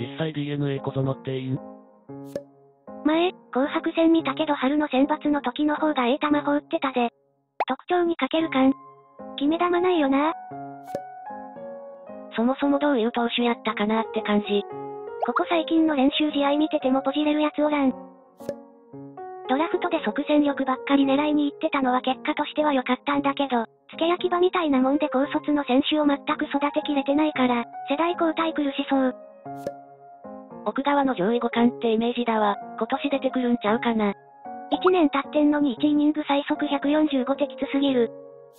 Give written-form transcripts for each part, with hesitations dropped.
実際 DNA こそ乗っていいん？ 前、紅白戦見たけど春の選抜の時の方が球放ってたぜ。特徴にかける感。決め球ないよな。 そもそもどういう投手やったかなって感じ。 ここ最近の練習試合見ててもポジれるやつおらん。ドラフトで即戦力ばっかり狙いに行ってたのは結果としては良かったんだけど、付け焼き場みたいなもんで高卒の選手を全く育てきれてないから、世代交代苦しそう。 奥川の上位互換ってイメージだわ。今年出てくるんちゃうかな。 1年経ってんのに1イニング最速145ってきつすぎる。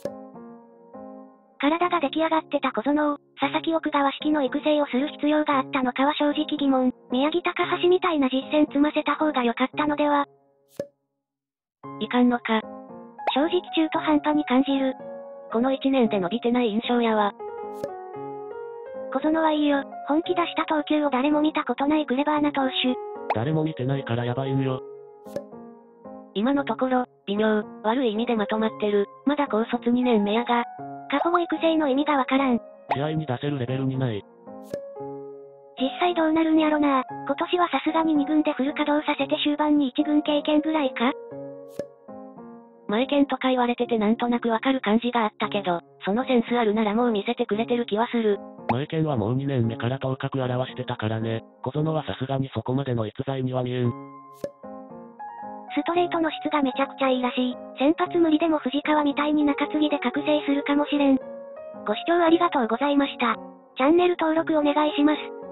体が出来上がってた小園を、佐々木奥川式の育成をする必要があったのかは正直疑問。宮城高橋みたいな実践積ませた方が良かったのでは。 いかんのか。 正直中途半端に感じる。 この1年で伸びてない印象やわ。 小園はいいよ。本気出した投球を誰も見たことないクレバーな投手。 誰も見てないからやばいんよ。 今のところ、微妙、悪い意味でまとまってる。まだ高卒2年目やが。 過保護育成の意味がわからん。 試合に出せるレベルにない。 実際どうなるんやろな。今年はさすがに2軍でフル稼働させて終盤に1軍経験ぐらいか？ 前剣とか言われててなんとなくわかる感じがあったけど、そのセンスあるならもう見せてくれてる気はする。 前剣はもう2年目から頭角表してたからね。小園はさすがにそこまでの逸材には見えん。 ストレートの質がめちゃくちゃいいらしい。先発無理でも藤川みたいに中継ぎで覚醒するかもしれん。ご視聴ありがとうございました。チャンネル登録お願いします。